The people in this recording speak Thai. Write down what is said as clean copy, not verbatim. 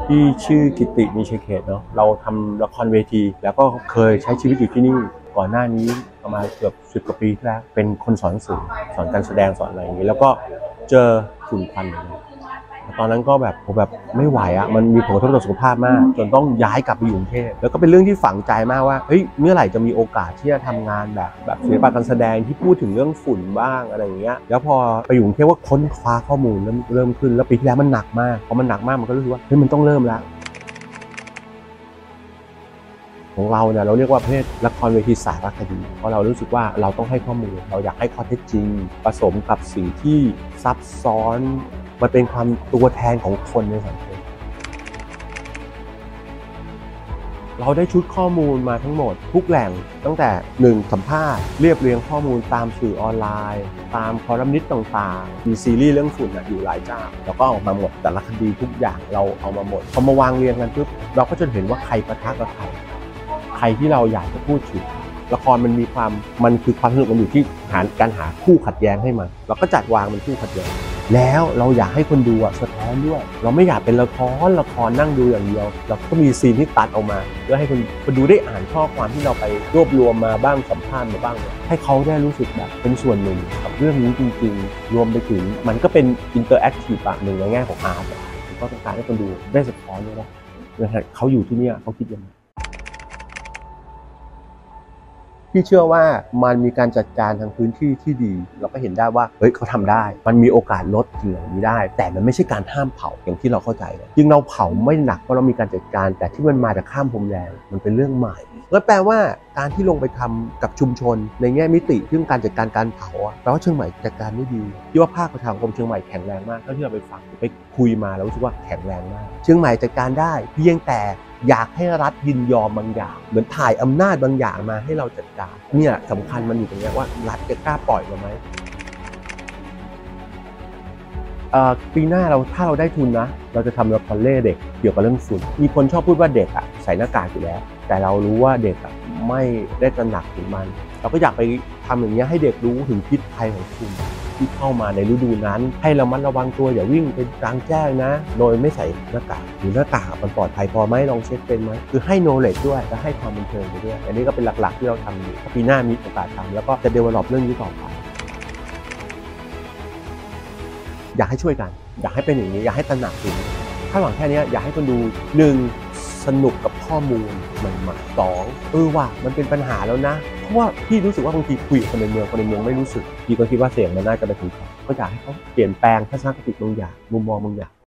ที่ชื่อกิติมีชัยเขตเนาะเราทำละครเวทีแล้วก็เคยใช้ชีวิตอยู่ที่นี่ก่อนหน้านี้ประมาณเกือบ10 กว่าปีที่แล้วเป็นคนสอนหนังสือสอนการแสดงสอนอะไรอย่างนี้แล้วก็เจอฝุ่นควันตอนนั้นก็แบบผมแบบไม่ไหวอ่ะมันมีผลกระทบต่อสุขภาพมากจนต้องย้ายกลับไปอยู่กรุงเทพแล้วก็เป็นเรื่องที่ฝังใจมากว่าเฮ้ยเมื่อไหร่จะมีโอกาสที่จะทำงานแบบศิลปะการแสดงที่พูดถึงเรื่องฝุ่นบ้างอะไรอย่างเงี้ยแล้วพอไปอยู่กรุงเทพว่าค้นคว้าข้อมูลเริ่มขึ้นแล้วปีที่แล้วมันหนักมากพอมันหนักมากมันก็รู้สึกว่าเฮ้ยมันต้องเริ่มแล้วของเราเนี่ยเราเรียกว่าประเภทละครเวทีสารคดีเพราะเรารู้สึกว่าเราต้องให้ข้อมูลเราอยากให้ข้อเท็จจริงผสมกับสิ่งที่ซับซ้อนมันเป็นความตัวแทนของคนในสังคมเราได้ชุดข้อมูลมาทั้งหมดทุกแหล่งตั้งแต่1สัมภาษณ์เรียบเรียงข้อมูลตามสื่อออนไลน์ตามคอลัมนิสต์ต่างๆมีซีรีส์เรื่องฝุ่นอยู่หลายเจ้าแล้วก็ออกมาหมดแต่ละคดีทุกอย่างเราเอามาหมดพอมาวางเรียงกันปุ๊บเราก็จะเห็นว่าใครปะทะกับใครที่เราอยากจะพูดถึงละครมันคือความสนุกมันอยู่ที่การหาคู่ขัดแย้งให้มันเราก็จัดวางเป็นคู่ขัดแย้งแล้วเราอยากให้คนดูสะท้อนด้วยเราไม่อยากเป็นละครนั่งดูอย่างเดียวเราก็มีซีนที่ตัดออกมาเพื่อให้คนดูได้อ่านข้อความที่เราไปรวบรวมมาบ้างสัมภาษณ์มาบ้างให้เขาได้รู้สึกแบบเป็นส่วนหนึ่งกับเรื่องนี้จริงๆรวมไปถึงมันก็เป็นอินเตอร์แอคทีฟหนึ่งในแง่ของอาร์ตก็ต้องการให้คนดูได้สะท้อนด้วยนะเขาอยู่ที่นี่เขาคิดยังไงพี่เชื่อว่ามันมีการจัดการทางพื้นที่ที่ดีเราก็เห็นได้ว่าเฮ้ยเขาทำได้มันมีโอกาสลดสิ่งเหล่านี้ได้แต่มันไม่ใช่การห้ามเผาอย่างที่เราเข้าใจเลยยิ่งเราเผาไม่หนักเพราะเรามีการจัดการแต่ที่มันมาจากข้ามพรมแดนมันเป็นเรื่องใหม่ก็แปลว่าการที่ลงไปทำกับชุมชนในแง่มิติเรื่องการจัดการการเผาแปลว่าเชียงใหม่จัดการได้ดีที่ว่าภาคประชาคมเชียงใหม่แข็งแรงมากเท่าที่เราไปฟังไปคุยมาแล้วรู้สึกว่าแข็งแรงมากเชียงใหม่จัดการได้เพียงแต่อยากให้รัฐยินยอมบางอย่างเหมือนถ่ายอำนาจบางอย่างมาให้เราจัดการเนี่ยสำคัญมันอยู่ตรงนี้ว่ารัฐจะกล้าปล่อยมาไหมปีหน้าถ้าเราได้ทุนนะเราจะทำละครเล่เด็กเกี่ยวกับเรื่องฝุ่นมีคนชอบพูดว่าเด็กใส่หน้ากากอยู่แล้วแต่เรารู้ว่าเด็กไม่ได้ตระหนักถึงมันเราก็อยากไปทำอย่างนี้ให้เด็กรู้ถึงพิษภัยของฝุ่นที่เข้ามาในฤดูนั้นให้เรามัดระวังตัวอย่าวิ่งไปกลางแจ้งนะโดยไม่ใส่หน้ากากหรือหน้ากากมันปลอดภัยพอไหมลองเช็คเป็นไหมคือให้ knowledge ด้วยและให้ความบันเทิงไปด้วยอันนี้ก็เป็นหลักๆที่เราทำอยู่ปีหน้ามีโอกาสทำแล้วก็จะ develop เรื่องนี้ต่อไปอยากให้ช่วยกันอยากให้เป็นอย่างนี้อยากให้ตระหนักถึงถ้าหวังแค่นี้อยากให้คนดู1สนุกกับข้อมูลใหม่ๆ2ว่ามันเป็นปัญหาแล้วนะเพราะว่าพี่รู้สึกว่าบางทีคุยกับคนในเมืองไม่รู้สึกพี่ก็คิดว่าเสียงมันน่าจะไปถึงเขาก็อยากให้เขาเปลี่ยนแปลงทัศนคติบางอย่างมุมมองบางอย่าง